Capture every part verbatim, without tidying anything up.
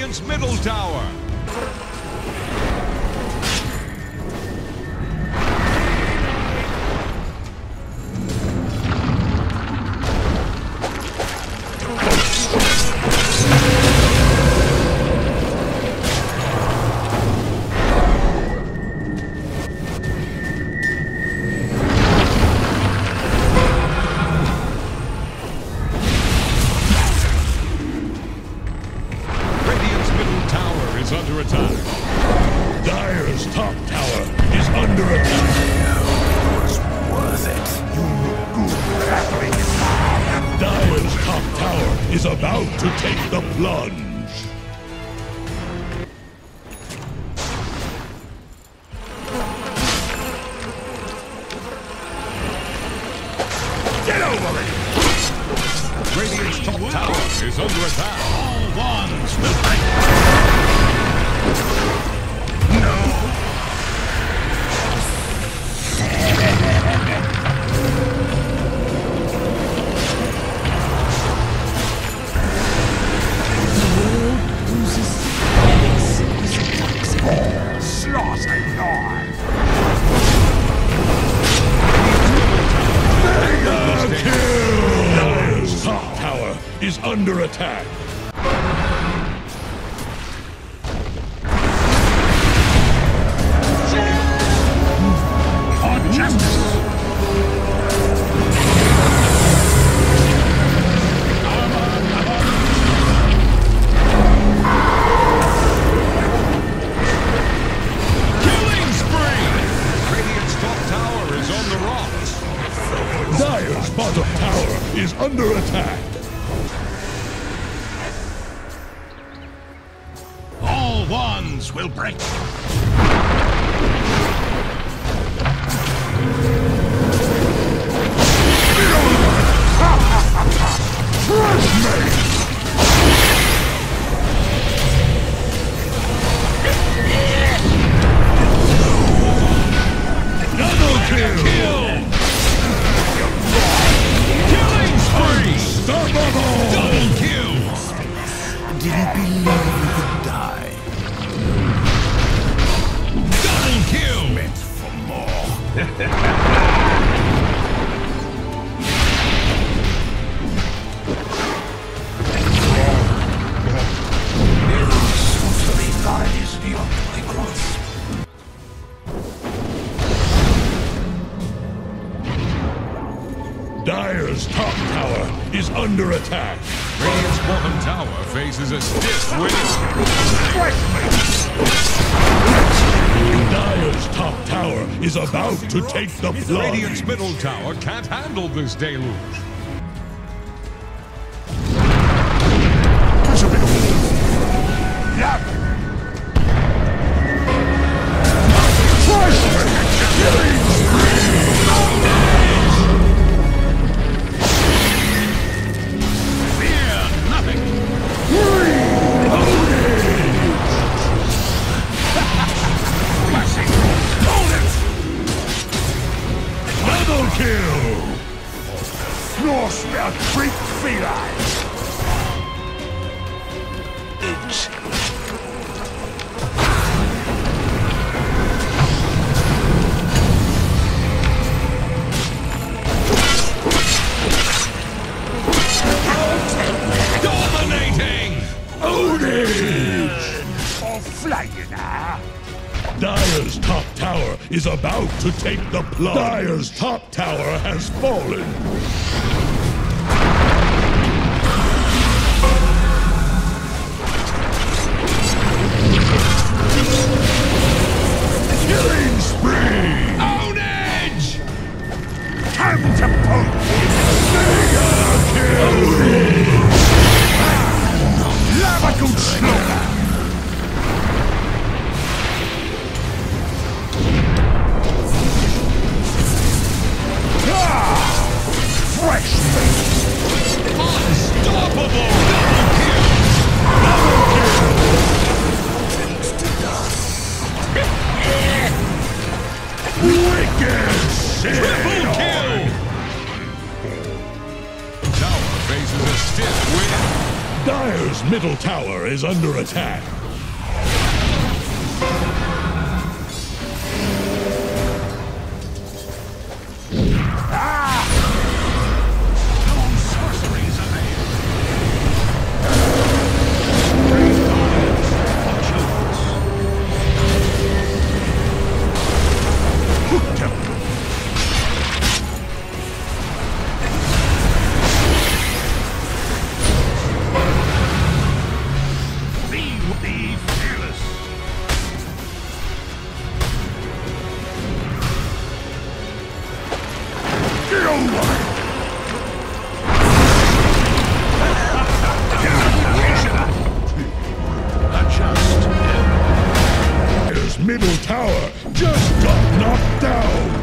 Radiant's middle tower. Under attack. Dire's top tower is under attack. Was worth it. You look good battling hard. Dire's top tower is about to take the plunge. Get over it! Radiant's top tower is under attack. All ones will fight. No. Slaughter Lord. Mega kill! Dire's top tower is under attack. Dire's bottom tower is under attack. All wands will break. Trust me! Double kill! kill. Unstoppable! Double kill! Didn't believe you could die. Double kill! Meant for more. Sorcery lies beyond my grasp. Dire's top tower is under attack. Radiant's bottom tower faces a stiff wind. Dire's top tower is about to take the plunge. Radiant's middle tower can't handle this deluge. Double kill! Norse mehr Trick vielleicht! Itch. Dominating! Ownage! Or flying, ah! Dire's top tower is about to take the plunge. Dire's top tower has fallen. Killing spree! Ownage! Time to poke! Mega kill! Lava good slaughter! Fresh middle tower is under attack. Middle tower just got knocked down.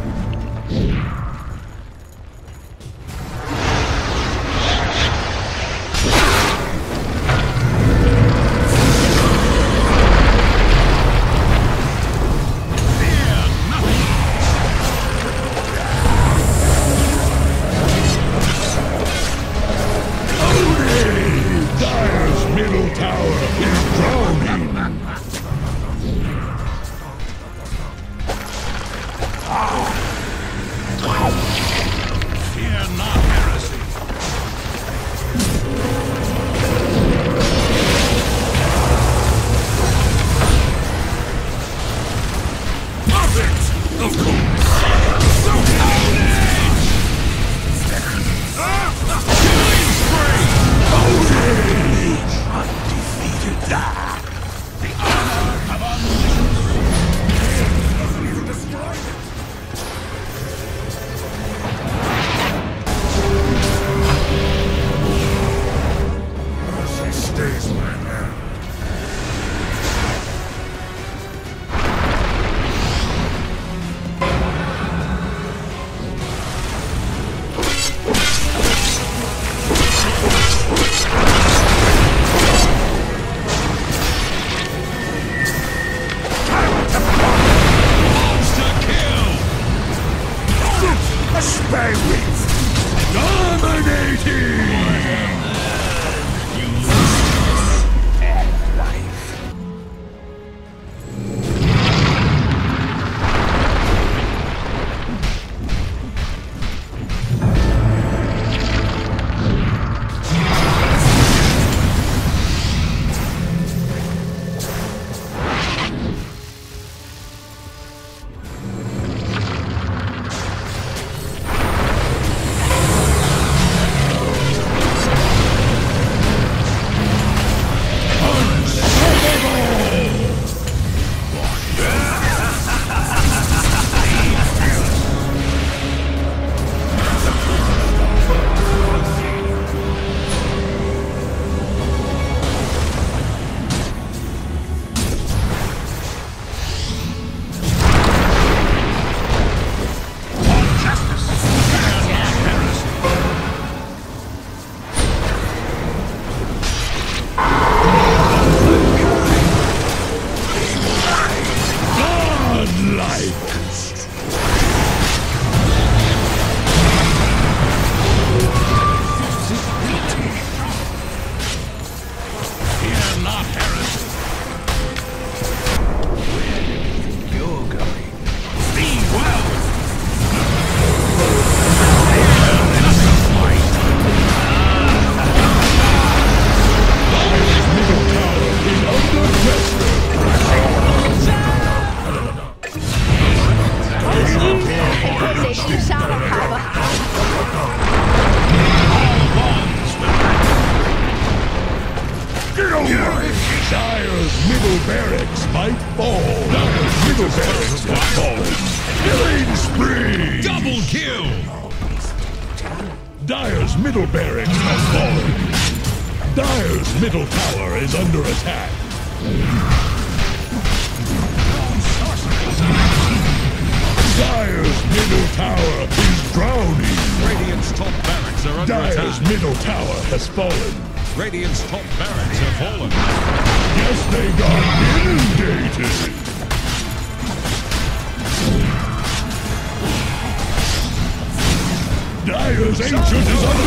Dire's middle tower is drowning. Fear not heresy. Perfect! Of course! So carnage! Killing spree! Undefeated. The honor of omniscience. You destroyed it! Mercy stays my hand. Spirit! Dominating! And life. Dire's middle barracks might fall. Dire's middle barracks have fallen. Killing spree! Double kill! Dire's middle barracks has fallen. Dire's middle tower is under attack. Dire's middle tower is drowning. Radiant's top barracks are under Dire's attack. middle tower has fallen. Radiant's top barracks have fallen. Yes, they got inundated. Dire's ancient is under